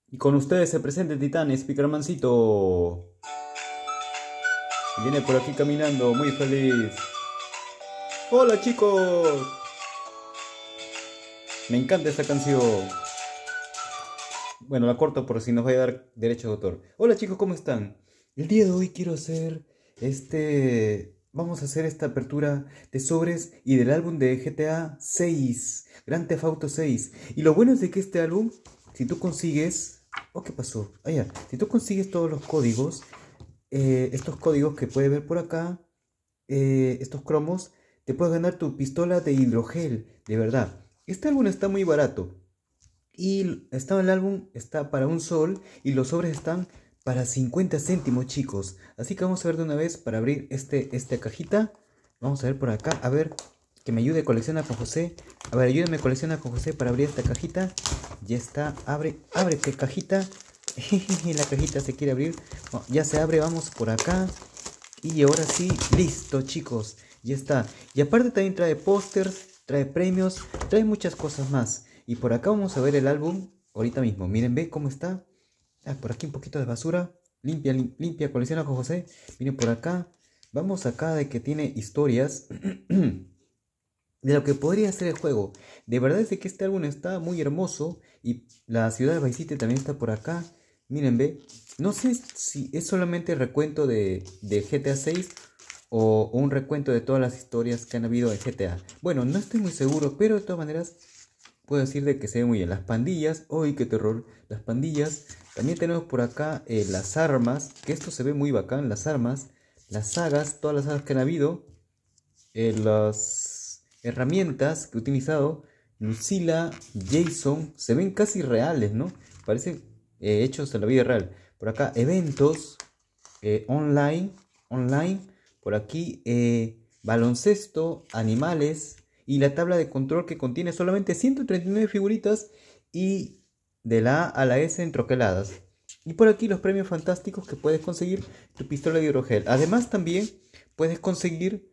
Y con ustedes se presenta el titán Spikermancito. Y viene por aquí caminando, muy feliz. ¡Hola chicos! Me encanta esta canción. Bueno, la corto por si nos va a dar derechos de autor. Hola chicos, ¿cómo están? El día de hoy quiero hacer Vamos a hacer esta apertura de sobres y del álbum de GTA 6, Grand Theft Auto 6. Y lo bueno es de que este álbum, si tú consigues... Oh, ¿qué pasó? Ah, ya. Si tú consigues todos los códigos, estos códigos que puedes ver por acá, estos cromos, te puedes ganar tu pistola de hidrogel, de verdad. Este álbum está muy barato. Y el álbum está para un sol y los sobres están para 50 céntimos, chicos. Así que vamos a ver de una vez para abrir esta cajita. Vamos a ver por acá, a ver, que me ayude Colecciona con José. A ver, ayúdame Colecciona con José para abrir esta cajita. Ya está, ábrete cajita. La cajita se quiere abrir. Bueno, ya se abre, vamos por acá. Y ahora sí, listo, chicos. Ya está. Y aparte también trae pósters, trae premios, trae muchas cosas más. Y por acá vamos a ver el álbum ahorita mismo. Miren, ve cómo está. Ah, por aquí un poquito de basura. Limpia, limpia, colecciona con José. Miren por acá. Vamos acá de que tiene historias de lo que podría ser el juego. De verdad es de que este álbum está muy hermoso. Y la ciudad de Vice City también está por acá. Miren, ve. No sé si es solamente el recuento de GTA 6 o un recuento de todas las historias que han habido en GTA. Bueno, no estoy muy seguro, pero de todas maneras puedo decir de que se ve muy bien. Las pandillas, ¡uy, qué terror! Las pandillas. También tenemos por acá las armas, que esto se ve muy bacán, las armas. Las sagas, todas las sagas que han habido. Las herramientas que he utilizado. Lucila, Jason, se ven casi reales, ¿no? Parecen hechos en la vida real. Por acá, eventos online. Por aquí, baloncesto, animales y la tabla de control que contiene solamente 139 figuritas y de la A a la S en troqueladas. Y por aquí los premios fantásticos que puedes conseguir tu pistola de hidrogel. Además también puedes conseguir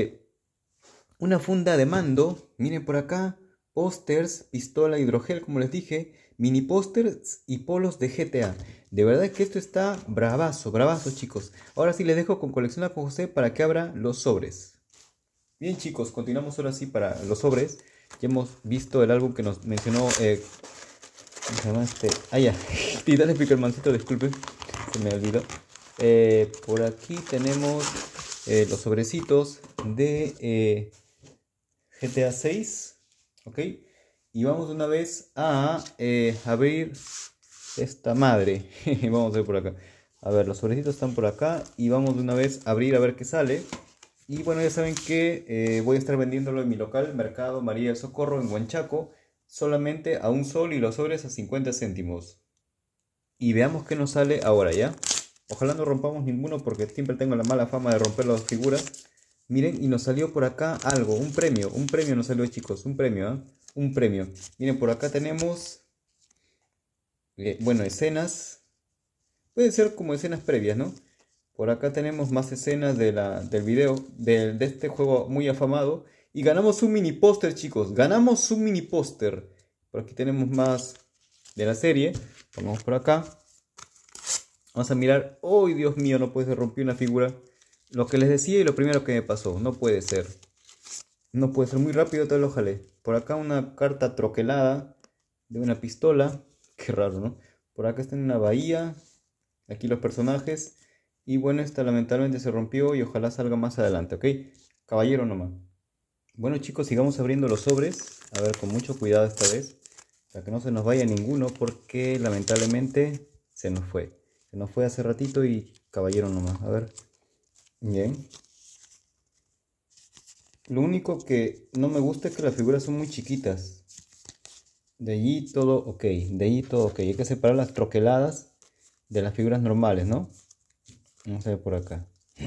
una funda de mando. Miren por acá, pósters, pistola de hidrogel como les dije, mini pósters y polos de GTA. De verdad que esto está bravazo, bravazo chicos. Ahora sí les dejo con Colecciona con José para que abra los sobres. Bien chicos, continuamos ahora sí para los sobres. Ya hemos visto el álbum que nos mencionó, ¿cómo se llama este? Ah ya, Titán Spikermancito, disculpen, se me olvidó. Por aquí tenemos los sobrecitos de GTA 6, ¿ok? Y vamos de una vez a abrir esta madre. Vamos a ver por acá. A ver, los sobrecitos están por acá y vamos de una vez a abrir a ver qué sale. Y bueno, ya saben que voy a estar vendiéndolo en mi local, Mercado María del Socorro, en Huanchaco, solamente a un sol y los sobres a 50 céntimos. Y veamos qué nos sale ahora, ¿ya? Ojalá no rompamos ninguno porque siempre tengo la mala fama de romper las figuras. Miren, y nos salió por acá algo, un premio nos salió chicos, un premio, ¿eh? Un premio. Miren, por acá tenemos, bueno, escenas, puede ser como escenas previas, ¿no? Por acá tenemos más escenas del video, de este juego muy afamado. Y ganamos un mini póster, chicos. Ganamos un mini póster. Por aquí tenemos más de la serie. Vamos por acá. Vamos a mirar. ¡Oh, Dios mío! No puede ser, rompí una figura. Lo que les decía y lo primero que me pasó. No puede ser. No puede ser muy rápido, todo lo jalé. Por acá una carta troquelada de una pistola. Qué raro, ¿no? Por acá está en una bahía. Aquí los personajes. Y bueno, esta lamentablemente se rompió y ojalá salga más adelante, ¿ok? Caballero nomás. Bueno chicos, sigamos abriendo los sobres. A ver, con mucho cuidado esta vez. Para que no se nos vaya ninguno porque lamentablemente se nos fue. Se nos fue hace ratito y caballero nomás. A ver. Bien. Lo único que no me gusta es que las figuras son muy chiquitas. De allí todo ok. De allí todo ok. Hay que separar las troqueladas de las figuras normales, ¿no? Vamos a ver por acá.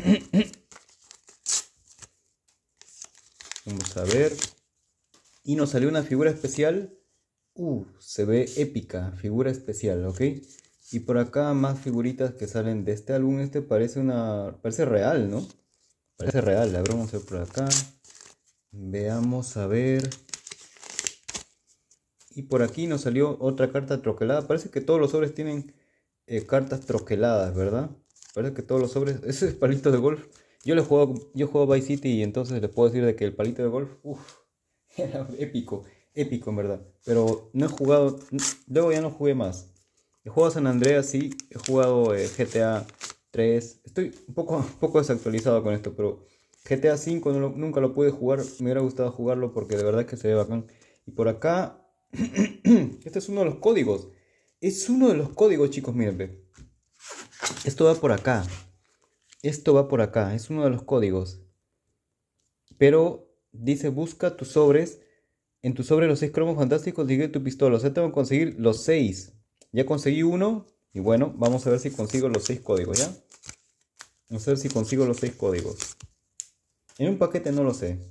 Vamos a ver. Y nos salió una figura especial. Se ve épica. Figura especial, ¿ok? Y por acá más figuritas que salen de este álbum. Este parece real, ¿no? Parece real. A ver, vamos a ver por acá. Veamos a ver. Y por aquí nos salió otra carta troquelada. Parece que todos los sobres tienen cartas troqueladas, ¿verdad? Parece que todos los sobres... Ese es palito de golf. Yo juego Vice City y entonces les puedo decir de que el palito de golf, era épico, épico en verdad. Pero no he jugado, luego ya no jugué más. He jugado San Andreas, sí, he jugado GTA 3. Estoy un poco desactualizado con esto, pero GTA 5 nunca lo pude jugar. Me hubiera gustado jugarlo porque de verdad que se ve bacán. Y por acá, este es uno de los códigos. Es uno de los códigos, chicos, miren, ve. Esto va por acá. Esto va por acá, es uno de los códigos. Pero dice busca tus sobres. En tu sobre los 6 cromos fantásticos, sigue tu pistola. O sea, tengo que conseguir los 6. Ya conseguí uno. Y bueno, vamos a ver si consigo los 6 códigos, ¿ya? Vamos a ver si consigo los 6 códigos. En un paquete no lo sé.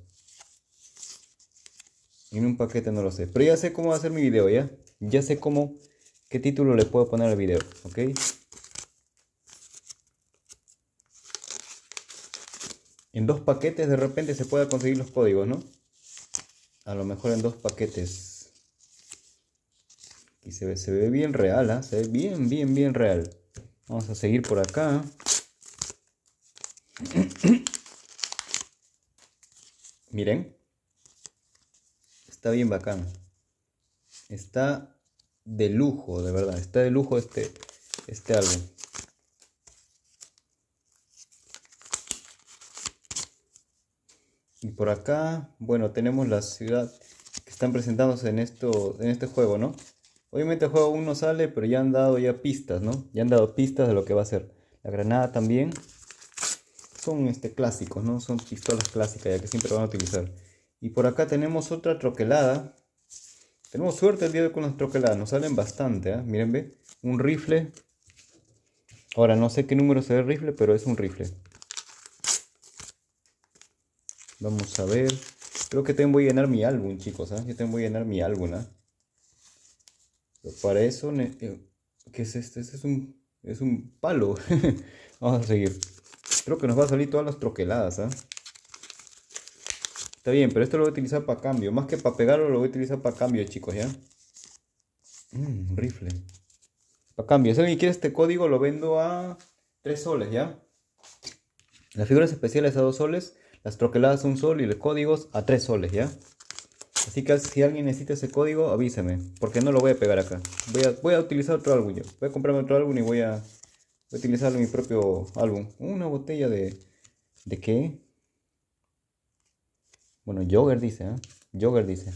En un paquete no lo sé. Pero ya sé cómo va a ser mi video, ¿ya? Ya sé cómo, qué título le puedo poner al video, ¿ok? En 2 paquetes de repente se pueda conseguir los códigos, ¿no? A lo mejor en 2 paquetes. Y se ve bien real, ¿eh? Se ve bien real. Vamos a seguir por acá. Miren. Está bien bacán. Está de lujo, de verdad. Está de lujo este álbum. Y por acá, bueno, tenemos la ciudad que están presentándose en este juego, ¿no? Obviamente el juego aún no sale, pero ya han dado pistas, ¿no? Ya han dado pistas de lo que va a ser. La granada también. Son clásicos, ¿no? Son pistolas clásicas, ya que siempre van a utilizar. Y por acá tenemos otra troquelada. Tenemos suerte el día de hoy con las troqueladas. Nos salen bastante, ¿eh? Miren, ve. Un rifle. Ahora, no sé qué número se ve el rifle, pero es un rifle. Vamos a ver. Creo que también voy a llenar mi álbum, chicos, ¿eh? Yo también voy a llenar mi álbum, ¿eh? Pero para eso... ¿Qué es este? Este es un palo. Vamos a seguir. Creo que nos va a salir todas las troqueladas, ¿eh? Está bien, pero esto lo voy a utilizar para cambio. Más que para pegarlo, lo voy a utilizar para cambio, chicos, ¿ya? Rifle. Para cambio. Si alguien quiere este código, lo vendo a 3 soles, ¿ya? Las figuras especiales a 2 soles. Las troqueladas a 1 sol y los códigos a 3 soles, ¿ya? Así que si alguien necesita ese código, avísame. Porque no lo voy a pegar acá. Voy a utilizar otro álbum yo. Voy a comprarme otro álbum y voy a utilizarlo en mi propio álbum. Una botella de... ¿De qué? Bueno, Jogger dice, ¿eh? Jogger dice.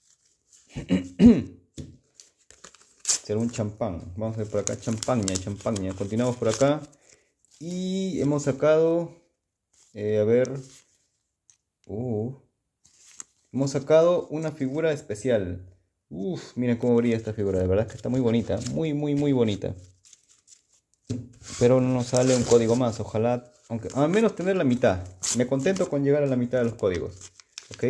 Será un champán. Vamos a ver por acá. Champaña. Continuamos por acá. Y hemos sacado... a ver... hemos sacado una figura especial. Miren cómo brilla esta figura. De verdad que está muy bonita. Muy bonita. Pero no nos sale un código más. Ojalá... Aunque al menos tener la mitad. Me contento con llegar a la mitad de los códigos. ¿Ok?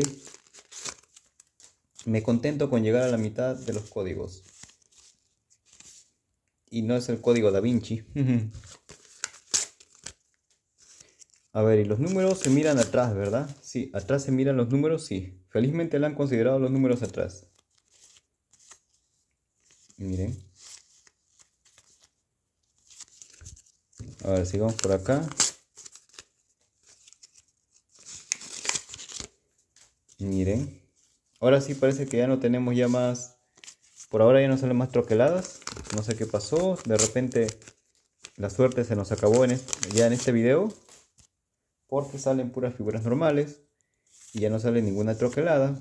Me contento con llegar a la mitad de los códigos. Y no es el código Da Vinci. A ver, y los números se miran atrás, ¿verdad? Sí, atrás se miran los números, sí. Felizmente le han considerado los números atrás. Miren. A ver, sigamos por acá. Miren. Ahora sí parece que ya no tenemos ya más... Por ahora ya no salen más troqueladas. No sé qué pasó. De repente la suerte se nos acabó ya en este video. Porque salen puras figuras normales. Y ya no sale ninguna troquelada.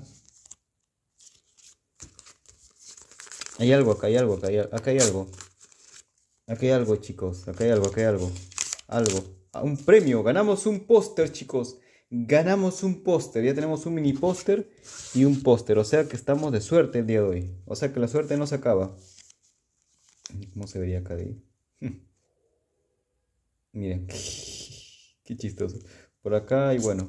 Hay algo, acá hay algo, acá hay algo. Acá hay algo, chicos. Acá hay algo. Algo. Un premio. Ganamos un póster, chicos. Ganamos un póster. Ya tenemos un mini póster y un póster. O sea que estamos de suerte el día de hoy. O sea que la suerte no se acaba. ¿Cómo se vería acá de ahí? Miren. Qué chistoso. Por acá y bueno.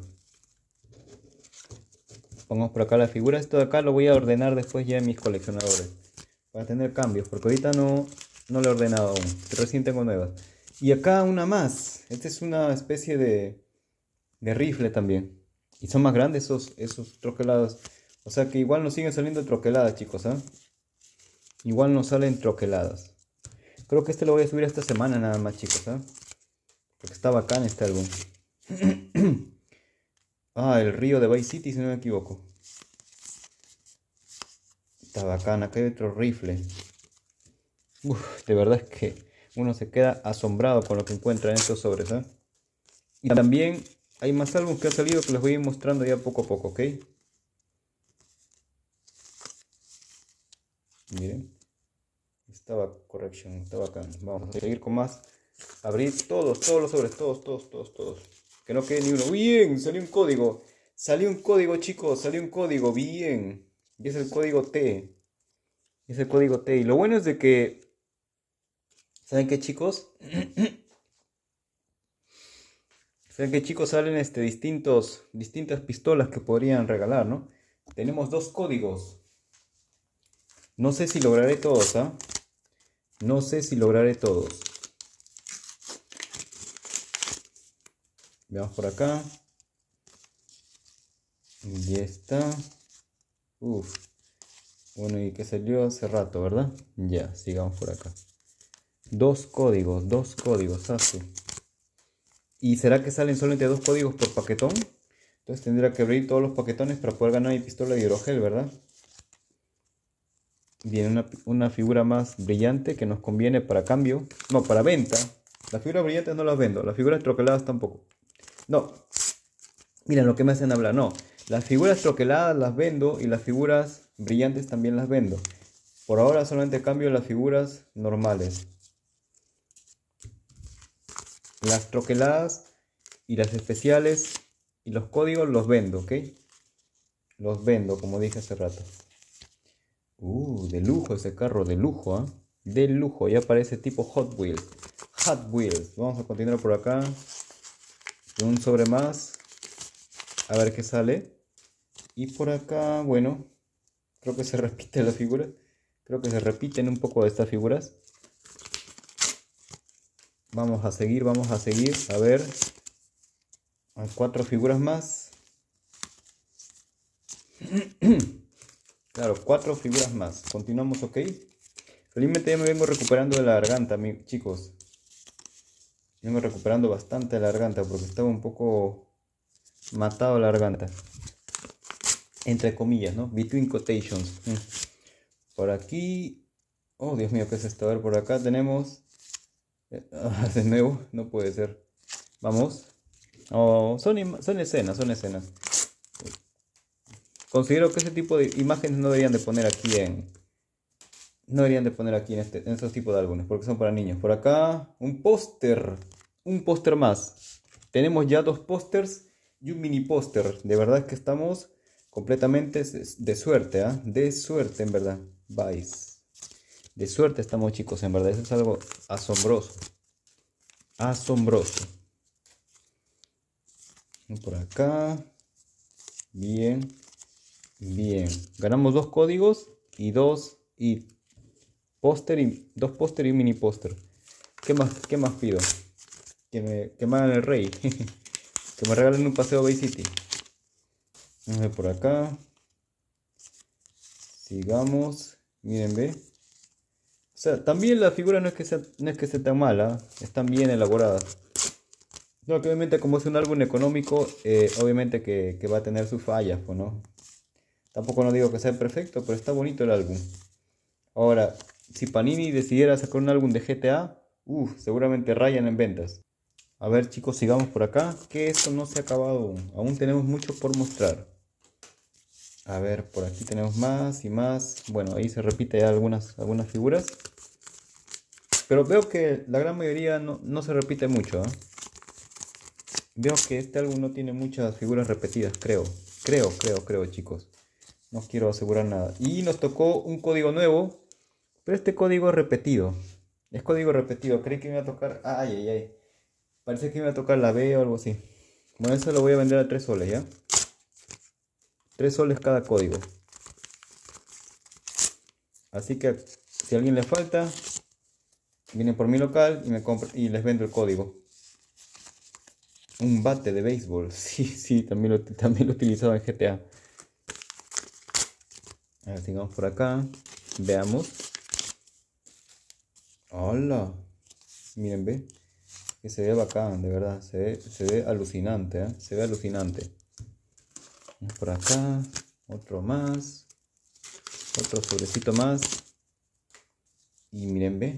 Pongamos por acá la figura. Esto de acá lo voy a ordenar después ya en mis coleccionadores. Para tener cambios. Porque ahorita no lo he ordenado aún. Recién tengo nuevas. Y acá una más. Esta es una especie de rifle también. Y son más grandes esos troquelados. O sea que igual nos siguen saliendo troqueladas, chicos, ¿eh? Igual nos salen troqueladas. Creo que este lo voy a subir esta semana nada más, chicos, ¿eh? Porque está bacán este álbum. Ah, el río de Vice City, si no me equivoco. Está bacán, acá hay otro rifle. Uf, de verdad es que uno se queda asombrado con lo que encuentra en estos sobres, ¿eh? Y también hay más álbumes que han salido que les voy a ir mostrando ya poco a poco, ¿ok? Miren. Estaba correction, está bacán. Vamos a seguir con más. Abrir todos los sobres, todos. Que no quede ni uno. Bien, salió un código. Salió un código, chicos, salió un código, bien. Y es el código T. Es el código T. Y lo bueno es de que, ¿saben qué, chicos? ¿Saben qué, chicos? Salen distintas pistolas que podrían regalar, ¿no? Tenemos dos códigos. No sé si lograré todos, ¿ah? No sé si lograré todos. Veamos por acá. Y está. Uf. Bueno, y que salió hace rato, ¿verdad? Ya, sigamos por acá. Dos códigos, así. ¿Y será que salen solamente dos códigos por paquetón? Entonces tendría que abrir todos los paquetones para poder ganar mi pistola de hidrogel, ¿verdad? Viene una figura más brillante que nos conviene para cambio. No, para venta. Las figuras brillantes no las vendo. Las figuras troqueladas tampoco. No. Miren lo que me hacen hablar. No. Las figuras troqueladas las vendo y las figuras brillantes también las vendo. Por ahora solamente cambio las figuras normales. Las troqueladas y las especiales y los códigos los vendo, ¿ok? Los vendo, como dije hace rato. De lujo ese carro, de lujo, ¿eh? De lujo, ya parece tipo Hot Wheels. Hot Wheels. Vamos a continuar por acá. Un sobre más. A ver qué sale. Y por acá, bueno, creo que se repiten las figuras. Creo que se repiten un poco de estas figuras. Vamos a seguir. A ver. Hay 4 figuras más. Claro, 4 figuras más. Continuamos, ok. Felizmente ya me vengo recuperando de la garganta, chicos. Vengo recuperando bastante la garganta porque estaba un poco matado la garganta. Entre comillas, ¿no? Between quotations. Por aquí. Oh, Dios mío, ¿qué es esto? A ver, por acá tenemos. De nuevo, no puede ser. Vamos. Oh, son escenas. Considero que ese tipo de imágenes no deberían de poner aquí en estos tipos de álbumes, porque son para niños. Por acá, un póster más. Tenemos ya 2 pósters y un mini póster. De verdad que estamos completamente de suerte, ¿eh? De suerte, en verdad. Vice. De suerte estamos, chicos, en verdad. Eso es algo asombroso. Por acá. Bien. Ganamos 2 códigos y 2 póster y un mini póster. ¿Qué más pido? Que me hagan el rey. Que me regalen un paseo a Vice City. Vamos a ver por acá. Sigamos. Miren, ve. O sea, también la figura no es que sea tan mala. Están bien elaboradas. No, que obviamente como es un álbum económico, obviamente que va a tener sus fallas, pues, ¿no? Tampoco no digo que sea perfecto, pero está bonito el álbum. Ahora, si Panini decidiera sacar un álbum de GTA, seguramente rayan en ventas. A ver, chicos, sigamos por acá, que esto no se ha acabado aún. Aún tenemos mucho por mostrar. A ver, por aquí tenemos más y más. Bueno, ahí se repite ya algunas figuras. Pero veo que la gran mayoría no se repite mucho, ¿eh? Veo que este álbum no tiene muchas figuras repetidas, creo, chicos. No quiero asegurar nada. Y nos tocó un código nuevo. Pero este código es repetido. Es código repetido. Creí que me iba a tocar. Ay. Parece que me iba a tocar la B o algo así. Bueno, eso lo voy a vender a 3 soles, ¿ya? 3 soles cada código. Así que si a alguien le falta, vienen por mi local y me compra y les vendo el código. Un bate de béisbol. Sí, también lo utilizaba en GTA. A ver, sigamos por acá. Veamos. Hola. Miren, ve. Que se ve bacán, de verdad. Se ve alucinante, ¿eh? Se ve alucinante. Por acá. Otro más. Otro sobrecito más. Y miren, ve.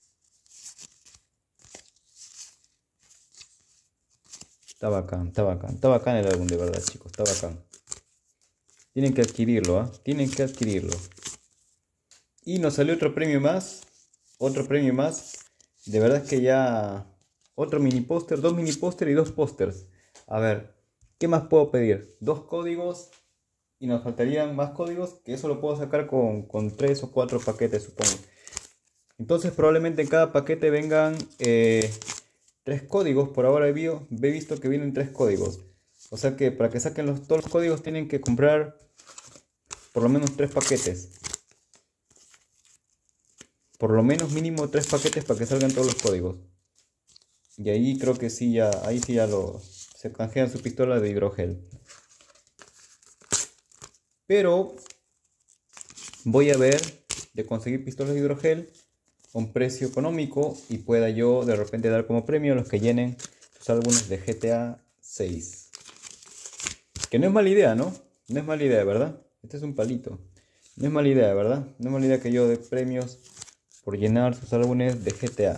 Está bacán, está bacán. Está bacán el álbum, de verdad, chicos. Está bacán. Tienen que adquirirlo, ¿ah? Tienen que adquirirlo. Y nos salió otro premio más. Otro premio más. De verdad es que ya... Otro mini póster, dos mini póster y dos pósters. A ver, ¿qué más puedo pedir? Dos códigos. Y nos faltarían más códigos. Que eso lo puedo sacar con 3 o 4 paquetes, supongo. Entonces probablemente en cada paquete vengan 3 códigos. Por ahora he visto que vienen 3 códigos. O sea que para que saquen todos los códigos tienen que comprar por lo menos 3 paquetes. Por lo menos mínimo 3 paquetes para que salgan todos los códigos. Y ahí creo que sí ya, ahí sí ya se canjean su pistola de hidrogel. Pero voy a ver de conseguir pistolas de hidrogel a un precio económico y pueda yo de repente dar como premio a los que llenen sus álbumes de GTA 6. Que no es mala idea, ¿no? No es mala idea, ¿verdad? Este es un palito. No es mala idea, ¿verdad? No es mala idea que yo dé premios por llenar sus álbumes de GTA.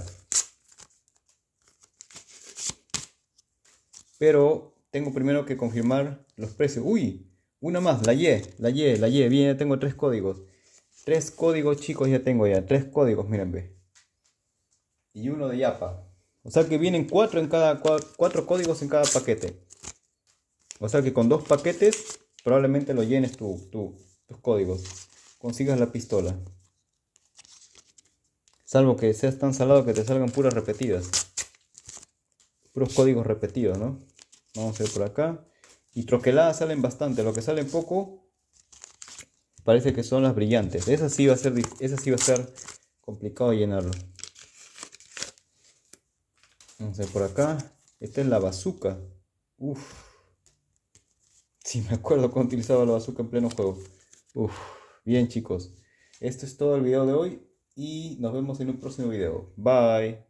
Pero tengo primero que confirmar los precios. ¡Uy! Una más, la Y. Bien, ya tengo 3 códigos. 3 códigos, chicos, ya tengo ya. 3 códigos, miren, ve. Y uno de Yapa. O sea que vienen 4 códigos en cada paquete. O sea que con 2 paquetes probablemente lo llenes tus códigos. Consigas la pistola. Salvo que seas tan salado que te salgan puras repetidas. Puros códigos repetidos, ¿no? Vamos a ver por acá. Y troqueladas salen bastante. Lo que salen poco parece que son las brillantes. Esa sí va a ser complicado llenarlo. Vamos a ver por acá. Esta es la bazooka. Uff. Sí, me acuerdo cuando utilizaba la bazooka en pleno juego. Uff. Bien, chicos. Esto es todo el video de hoy. Y nos vemos en un próximo video. Bye.